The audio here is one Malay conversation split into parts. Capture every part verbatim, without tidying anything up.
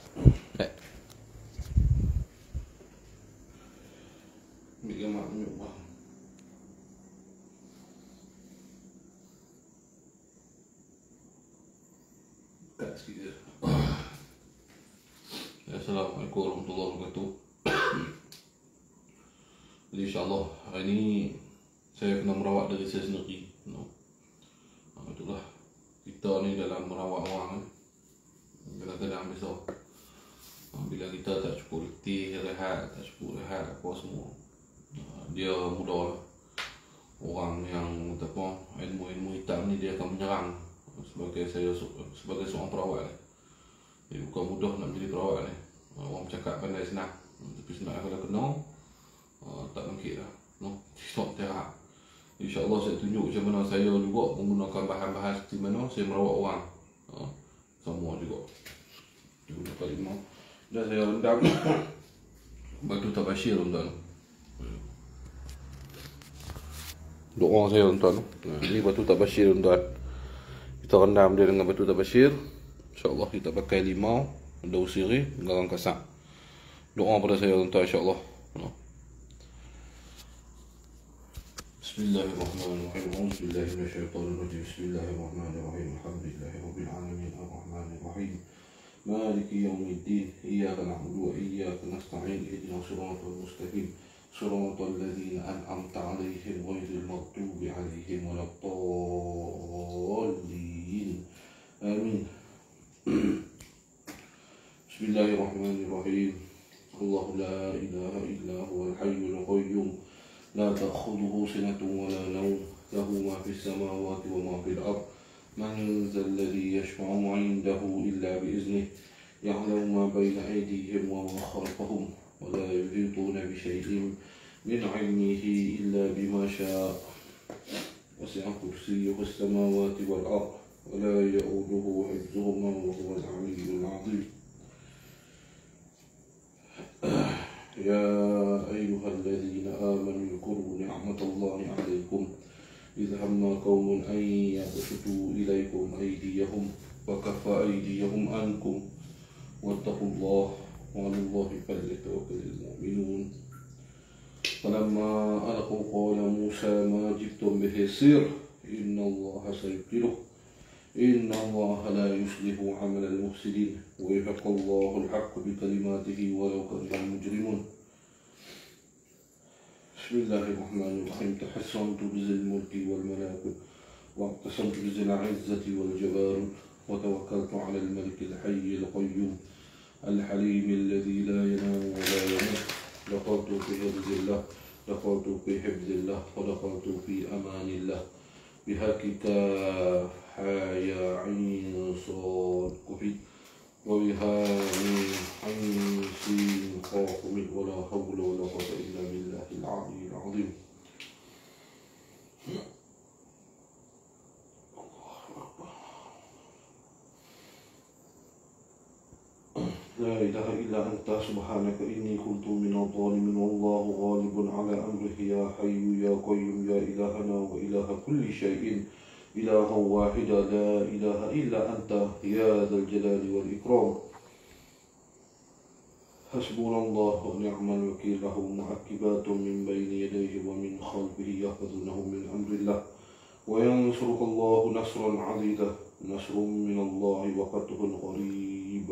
Eh. Ambil gambar tunjuk bang. Kat sikit je. Assalamualaikum warahmatullahi wabarakatuh. Jadi insyaAllah hari ni saya kena merawat diri saya sendiri, no. Ha, itulah kita ni dalam merawat orang ni kadang-kadang besar, ha, bila kita tak cukup letih, rehat, tak cukup rehat apa semua, ha, dia mudah orang yang apa ilmu-ilmu hitam ni dia akan menyerang. Sebagai saya sebagai seorang perawat ni, jadi bukan mudah nak jadi perawat ni. Orang bercakap pandai senang, tapi sebenarnya kalau kena uh, tak bangkit lah, no, stop terhad. InsyaAllah saya tunjuk macam mana saya juga menggunakan bahan-bahan seperti mana saya merawat orang, uh, semua juga guna kalimah. Dan saya rendam batu tabasyir tuan-tuan, doa saya tuan-tuan. Nah, ini batu tabasyir tuan-tuan, kita rendam dia dengan batu tabasyir. InsyaAllah kita pakai limau, daun sirih, garam kasar. Doa pada saya tuan-tuan insyaAllah. Bismillahirrahmanirrahim. A'udzubillahi minasyaitonirrajim. Bismillahirrahmanirrahim. Alhamdulillahirabbil alamin. Arrahmanirrahim. Maliki yaumiddin. Iyyaka na'budu wa iyyaka nasta'in. Ihdinas siratal mustaqim. Siratal ladzina an'amta 'alaihim ghairil maghdubi 'alaihim waladdallin. Amin. Bismillahirrahmanirrahim. Allahu la ilaha illa huwal hayyul qayyum. La ta'khudhuhu sinatun wa la nawm. Lahu ma fis samawati wa ma fil ardh. Man dhal ladzi yashfa'u 'indahu illa bi'iznihi. Ya'lamu ma bayna aydihim wa ma khalfahum. Wa la yuhituna bi shay'in min 'ilmihi illa bima sha'a. Wasi'a kursiyyuhu as-samawati wal ardh. Wa la ya'uduhu hifdhuhuma wa huwal 'aliyyul 'azim. يا أيها الذين آمنوا اذكروا نعمة الله عليكم إذ هم قوم أن يبسطوا إليكم أيديهم وكف أيديهم عنكم واتقوا الله وعلى الله فليتوكل المؤمنون. فلما ألقوا قال موسى ما جئتم به سحر إن الله سيبطله إن الله لا يصلح عمل المفسدين ويحق الله الحق بكلماته ولو كره المجرمون. بسم الله الرحمن الرحيم. تحسنت بذي الملك والملكوت واعتصمت بذي العزة والجبروت وتوكلت على الملك الحي القيوم الحليم الذي لا ينام ولا يموت. دخلت في حفظ الله دخلت في حفظ الله ودخلت في أمان الله بحقك يا عين صاد كفي وبها من عين سين خاف من ولا حول ولا قوة إلا بالله العلي العظيم. لا إله إلا أنت سبحانك إني كنت من الظالمين والله غالب على أمره. يا حي يا قيوم يا إلهنا وإله كل شيء إلها واحدا لا إله إلا أنت يا ذا الجلال والإكرام. حسبنا الله ونعم الوكيل. له معقبات من بين يديه ومن خلفه يحفظونه من أمر الله وينصرك الله نصرا عزيزا. نصر من الله وفتح قريب.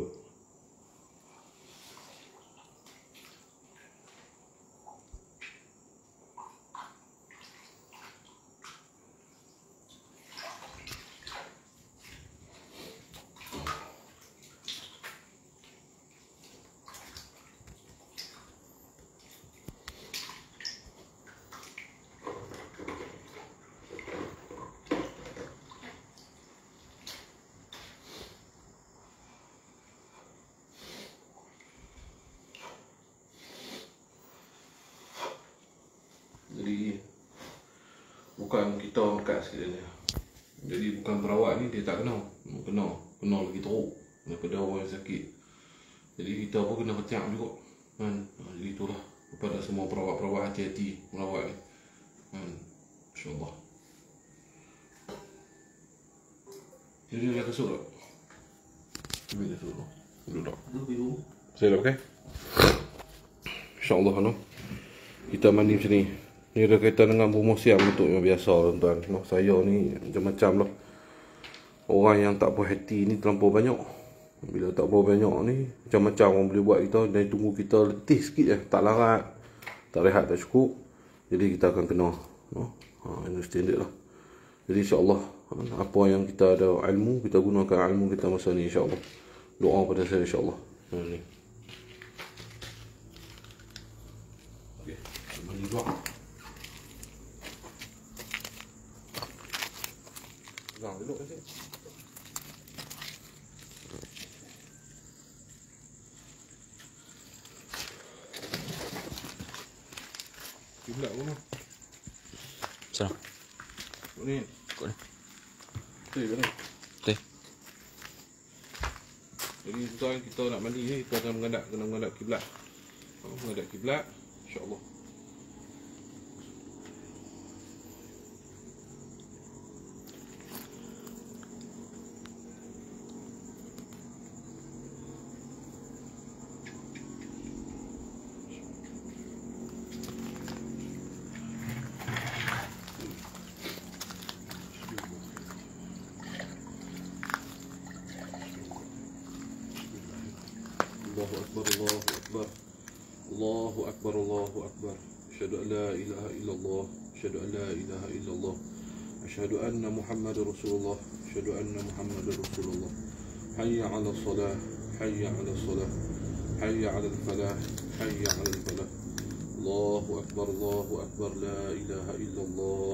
Jadi bukan kita angkat sekali dia. Jadi bukan perawat ni dia tak kena, kena, kena lagi teruk daripada orang yang sakit. Jadi kita pun kena ketiak juga, kan? Jadi itulah kepada semua perawat-perawat, hati-hati merawat ni, kan? InsyaAllah. Jadi dia kasut tak? Ambil kasut tu. Duduk tak? Saya dah pakai. InsyaAllah no. Kita mandi macam ni. Ni ada kaitan dengan berumur siam untuk yang biasa tuan-tuan. No, saya ni macam-macam lah. Orang yang tak puas hati ni terlampau banyak. Bila tak puas banyak ni, macam-macam orang boleh buat kita. Dan tunggu kita letih sikit je. Tak larat, tak rehat, tak cukup. Jadi kita akan kena no? Ha, ini standard lah. Jadi insyaAllah, apa yang kita ada ilmu, kita gunakan ilmu kita masa ni insyaAllah. Doa pada saya insyaAllah. Ha, ni. Okay, mandi dua. Pegang duduk kan sini. Kiblat pun lah. Sana. Kau ni. Kau ni. Betul ke ni? Betul. Jadi tuan kita nak mandi ni, kita akan menghadap, kena menghadap kiblat. Oh, menghadap kiblat, insya-Allah. Allahu Akbar, Allahu Akbar, Allahu Akbar, Allahu Akbar. Asyhadu an la ilaha illallah, asyhadu an la ilaha illallah, asyhadu anna Muhammadar Rasulullah, asyhadu anna Muhammadar Rasulullah. Hayya 'ala shalah, hayya 'ala shalah, hayya 'ala al-falah, hayya 'ala al-falah. Allahu Akbar, Allahu Akbar, la ilaha illallah.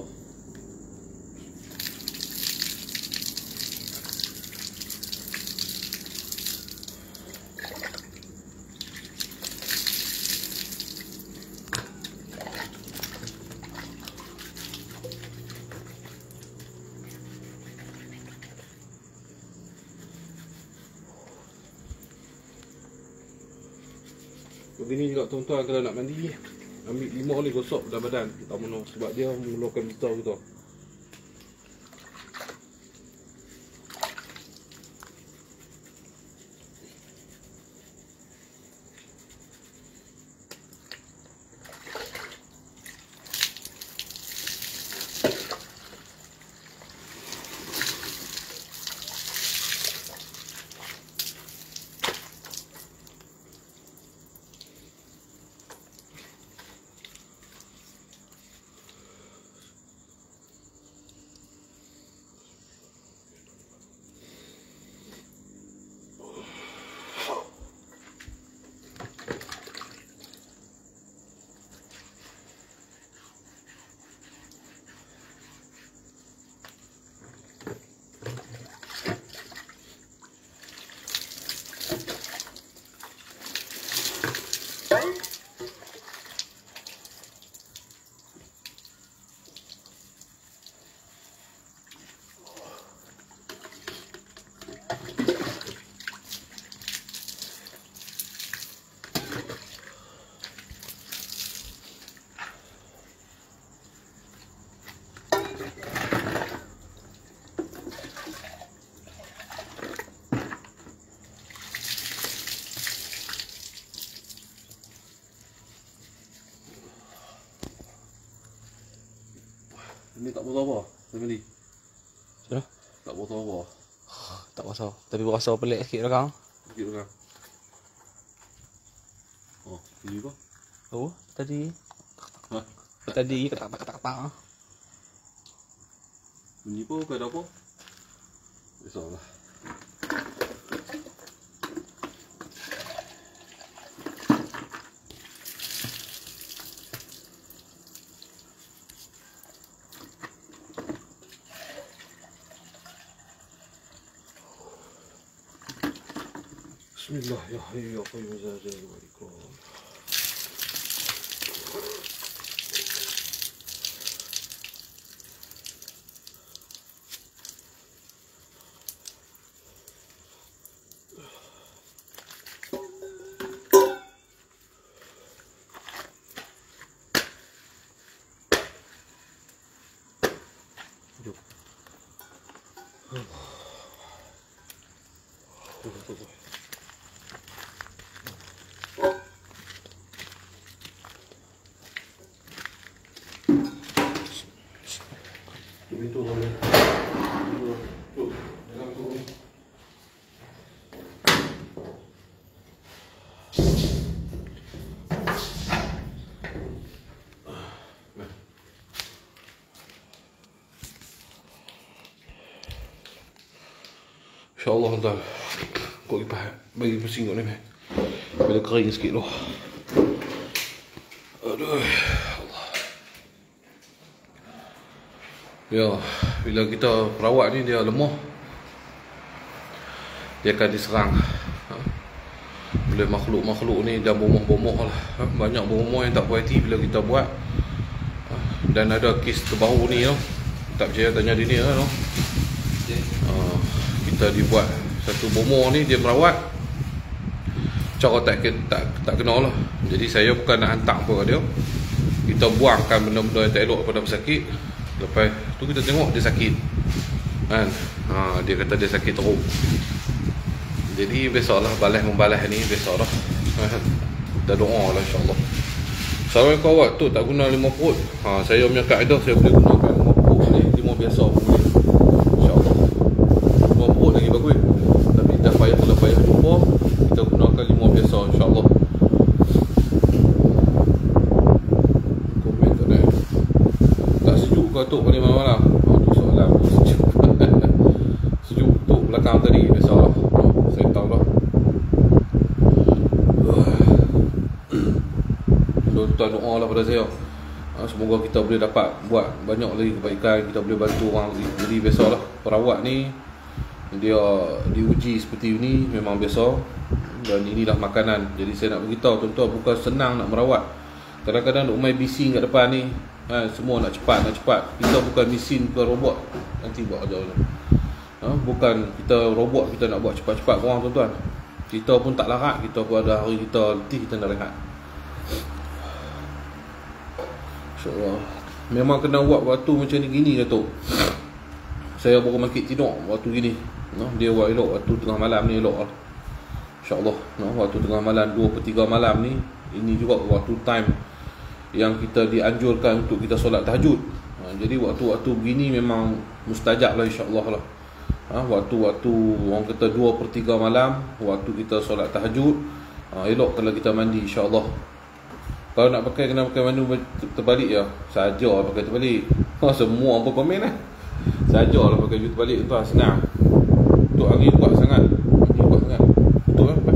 Begini juga tuan-tuan kalau nak mandi, ambil limau ni gosok dalam badan kita mana sebab dia mengeluarkan kita kita. Ini tak botol apa? Saya mandi. Sudah? Tak botol apa? Tak rasa. Tapi rasa pelik sikit belakang. Sikit belakang. Oh, ini apa? Oh, tadi. Ha? Tadi ketak-ketak-ketak. Bunyi apa? Kau ada apa? Risaulah. Bismillah ya hayyu ya qayyum ya zal jalali wal ikram. Jom. Tuh, tuh, tuh. pintu boleh. Tuh, dalam tu ni. InsyaAllah tuan. Kau kipas bagi pusing kau ni meh. Bila kering sikit loh. Aduh. Allah. Ya, bila kita perawat ni dia lemah, dia akan diserang ha? oleh makhluk-makhluk ni dan bomoh-bomoh lah. Ha? Banyak bomoh yang tak puas hati bila kita buat. Ha? Dan ada kes terbaru ni no? Tak percaya tanya dia ni lah no? Ha? Kita dibuat satu bomoh ni, dia merawat cara tak, tak, tak kenal lah. Jadi saya bukan nak hantar apa dia, kita buangkan benda-benda yang tak elok pada pesakit. Lepas tu kita tengok dia sakit kan? Ha, dia kata dia sakit teruk. Jadi besoklah balas membalas ni besoklah kan? Kita doa lah insyaAllah. Assalamualaikum awak tu tak guna lima perut. Ha, saya punya kaedah saya boleh gunakan lima perut ni, lima biasa pun boleh insyaAllah. Lima perut lagi bagus. Tapi dah payah kalau payah jumpa, kita gunakan lima biasa insyaAllah. Komen tu ni tak sejuk ke tu pada malam-malam? Oh, tu soalan sejuk. Sejuk tu belakang tadi biasalah. Oh, saya tahu dah. Tuan doa lah pada saya. Semoga kita boleh dapat buat banyak lagi kebaikan, kita boleh bantu orang lagi. Jadi biasalah perawat ni dia diuji seperti ini memang biasa. Dan inilah makanan. Jadi saya nak beritahu tuan-tuan, bukan senang nak merawat. Kadang-kadang duk main bising kat depan ni ha, semua nak cepat, nak cepat. Kita bukan mesin, bukan robot. Nanti buat kerja tu ha, bukan kita robot, kita nak buat cepat-cepat korang tuan-tuan. Kita pun tak larat, kita pun ada hari kita letih, kita nak rehat. InsyaAllah. Memang kena buat waktu macam ni gini Datuk. Saya baru makin tidur waktu gini no, dia buat elok, waktu tengah malam ni elok lah InsyaAllah no, waktu tengah malam dua per tiga malam ni, ini juga waktu time yang kita dianjurkan untuk kita solat tahajud ha, jadi waktu-waktu begini memang mustajab lah insyaAllah lah ha, waktu-waktu orang kata dua per tiga malam, waktu kita solat tahajud ha, elok kalau kita mandi insyaAllah. Kalau nak pakai kena pakai mandi terbalik ya, saja pakai terbalik ha, semua apa komen lah saja lah pakai baju terbalik tu lah, senang. Untuk angin kuat sangat, angin kuat sangat betul kan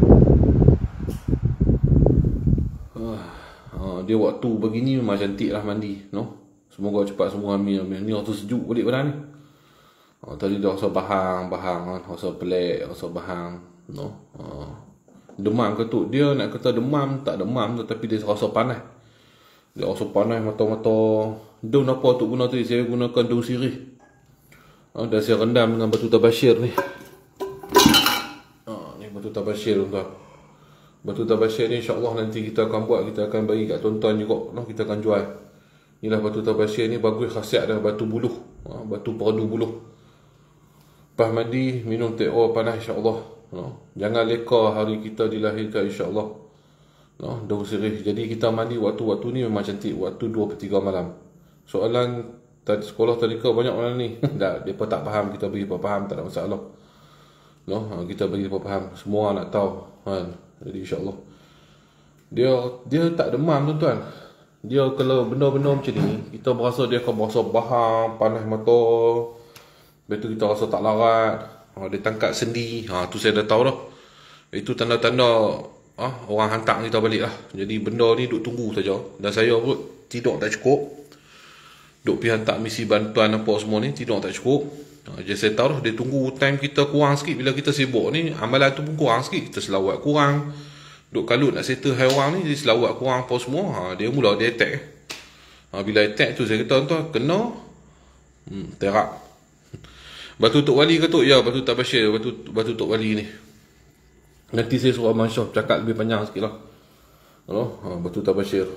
ha, dia waktu begini memang cantik lah mandi no? Semoga cepat semua ambil, ambil. Ni waktu sejuk balik badan ni ha, tadi dia rasa bahang bahang kan, rasa pelik, rasa bahang no? Ha. Demam ke tu, dia nak kata demam tak demam, tetapi dia rasa panas. Dia rasa panas mata-mata. Daun apa tu guna tadi, saya gunakan daun sirih ha, dan saya rendam dengan batu tabashir ni ha, ni batu tabashir tuan-tuan. Batu tabashir ni insyaAllah nanti kita akan buat, kita akan bagi kat tuan-tuan juga no? Kita akan jual. Inilah batu tabashir ni, bagus khasiat dah batu buluh ha, batu peradu buluh. Lepas mandi minum teh oh panas insyaAllah no? Jangan leka hari kita dilahirkan insyaAllah no? Daun sirih. Jadi kita mandi waktu-waktu ni memang cantik, waktu dua per tiga malam. Soalan tadi, sekolah tadika banyak malam ni dah, mereka tak faham, kita bagi mereka faham, tak ada masalah no? Ha, kita bagi mereka faham, semua nak tahu kan? Jadi insyaAllah dia dia tak demam tuan-tuan. Dia kalau benda-benda macam ni, kita berasa dia akan berasa bahang, panas mata, lepas tu kita rasa tak larat ha, dia tangkap sendi ha, tu saya dah tahu dah. Itu tanda-tanda ha, orang hantar kita balik lah. Jadi benda ni duk tunggu saja. Dan saya pun tidur tak cukup, duk pergi hantar misi bantuan apa semua ni, tidur tak cukup ha, jadi saya tahu dah, dia tunggu time kita kurang sikit. Bila kita sibuk ni, amalan tu pun kurang sikit, kita selawat kurang, duk kalut nak settle hai orang ni, dia selawat kurang apa semua ha, dia mula dia attack ha, bila attack tu saya kata tuan kena hmm, terak. Batu Tok Wali ke tu? Ya, batu tabashir, batu batu Tok Wali ni. Nanti saya suruh Abang Syaf cakap lebih panjang sikit lah ha, batu tabashir.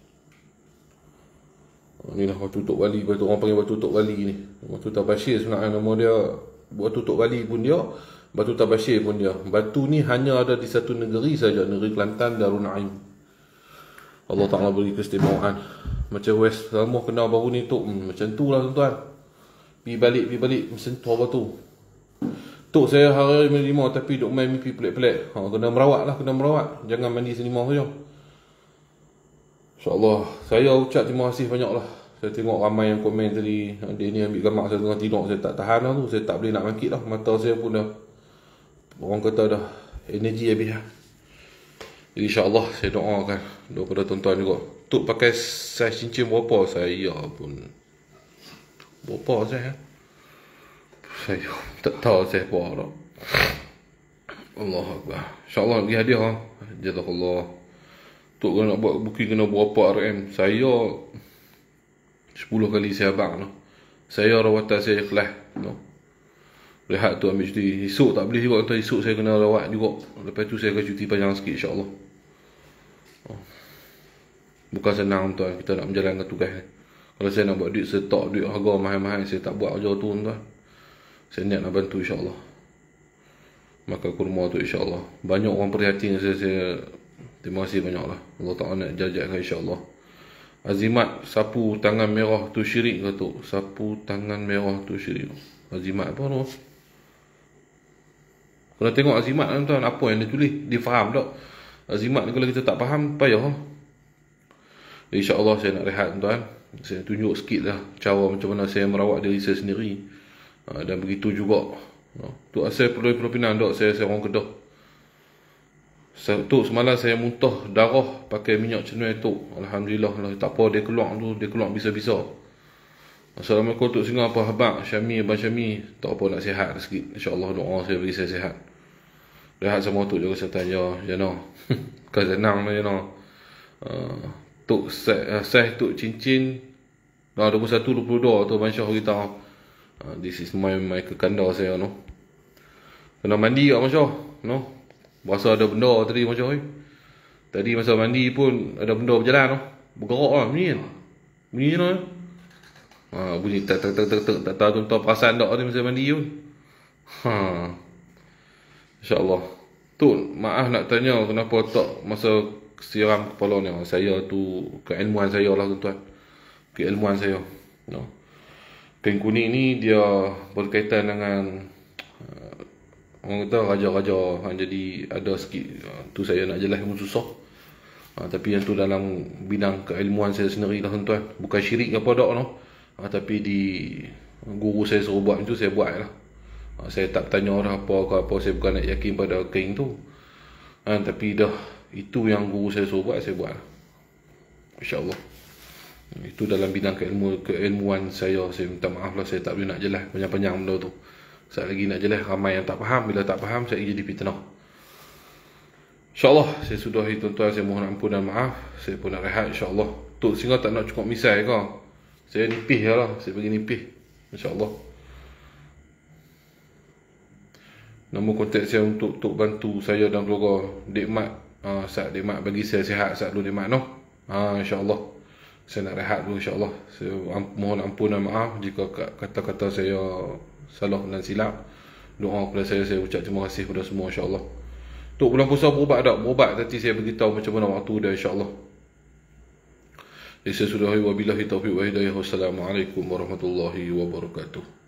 Inilah batu Tok Wali, batu orang panggil batu Tok Wali ni. Batu tabashir sebenarnya nama dia. Batu Tok Wali pun dia, batu tabashir pun dia. Batu ni hanya ada di satu negeri saja, negeri Kelantan, Darul Naim. Allah Ta'ala beri keistimewaan. Macam West Selmoh kenal baru ni tu hmm, macam tu lah tuan-tuan. Pergi balik, pergi balik, sentuh batu. Tok saya hari lima tapi duk main mimpi pelik-pelik. Ha, kena merawat lah, kena merawat. Jangan mandi selima saja. InsyaAllah. Saya ucap terima kasih banyak lah. Saya tengok ramai yang komen tadi. Dia ni ambil gambar saya tengah tidur. Saya tak tahan lah tu. Saya tak boleh nak bangkit lah. Mata saya pun dah, orang kata dah energi habis lah. Jadi insyaAllah saya doakan daripada tuan-tuan juga. Tok pakai saiz cincin berapa? Saya pun berapa saya? Saya tak tahu saya berapa dah. Allah Akbar. InsyaAllah pergi hadiah lah. Jazakallah. Tok kalau nak buat booking kena berapa R M? Saya sepuluh kali saya abang lah. Saya rawatan saya ikhlas. No. Rehat tu ambil cuti. Esok tak boleh juga. Esok saya kena rawat juga. Lepas tu saya akan cuti panjang sikit insyaAllah. Bukan senang tuan kita nak menjalankan tugas ni. Kalau saya nak buat duit setok, duit harga mahal-mahal, saya tak buat kerja tu tuan. Saya niat nak bantu insyaAllah. Maka kurma tu insyaAllah. Banyak orang perhatian saya, saya terima kasih banyak lah. Allah Ta'ala nak jajatkan insyaAllah. Azimat sapu tangan merah tu syirik ke tu? Sapu tangan merah tu syirik. Azimat apa tu? Kalau tengok azimat kan tuan, apa yang dia tulis, dia faham tak? Azimat ni kalau kita tak faham, payah lah. InsyaAllah saya nak rehat tuan. Saya tunjuk sikit lah cara macam mana saya merawat diri saya sendiri. Ha, dan begitu juga. Tu asal Pulau Pulau Pinang dok, saya saya orang Kedah. Tu semalam saya muntah darah pakai minyak cenui tu. Alhamdulillah lah, tak apa dia keluar tu, dia keluar bisa-bisa. Assalamualaikum Tok Singa, apa khabar? Syami, Abang Syami. Tak apa nak sihat sikit. InsyaAllah doa saya bagi saya sihat. Rehat sama Tok jaga kesihatan ya, Jana. Bukan senang lah Jana. Uh, Tok saiz Tok cincin dah dua puluh satu dua puluh dua tu Abang Syah beritahu. Uh, this is my my kekanda saya no. Kena mandi kat Abang Syah no. Berasa ada benda tadi Abang Syah. Tadi masa mandi pun ada benda berjalan no. Bergerak lah bunyi kan. Bunyi no. Ha, bunyi tak tak tak tak tak tak tahu tuan perasan tak tadi masa mandi pun. Ha. InsyaAllah. Tu maaf nak tanya kenapa tak masa siram kepala ni. Saya tu keilmuan saya lah tuan-tuan. Keilmuan saya. No. Kain kuning ni dia berkaitan dengan uh, orang kata raja-raja. Ha, jadi ada sikit uh, tu saya nak jelas pun susah. Ha, tapi yang tu dalam bidang keilmuan saya sendiri lah tuan-tuan. Bukan syirik apa tak no. Ha, tapi di guru saya suruh buat macam tu saya buat lah. Ha, saya tak tanya orang apa ke apa. Saya bukan nak yakin pada kain tu. Ha, tapi dah itu yang guru saya suruh buat, saya buat. InsyaAllah. Itu dalam bidang keilmu, keilmuan saya. Saya minta maaf lah, saya tak boleh nak jelas panjang-panjang benda tu. Saat lagi nak jelas, ramai yang tak faham. Bila tak faham, saya jadi fitnah. InsyaAllah, saya sudahi tuan-tuan. Saya mohon ampun dan maaf. Saya pun nak rehat insyaAllah. Tok Singa tak nak cukup misai ke? Saya nipih je lah. Saya bagi nipih. InsyaAllah. Nombor kontak saya untuk untuk bantu saya dan keluarga Dek Mat. Ha, saat Dek Mat bagi saya sihat saat dulu Dek Mat no. Ha, InsyaAllah. Saya nak rehat dulu insyaAllah. Saya mohon ampun dan maaf jika kata-kata saya salah dan silap. Doa kepada saya, saya ucap terima kasih kepada semua insyaAllah. Tok bulan puasa berubat tak? Berubat. Nanti saya beritahu macam mana waktu dia insyaAllah. Jadi saya sudahi wabillahi taufiq wa hidayah. Wassalamualaikum warahmatullahi wabarakatuh.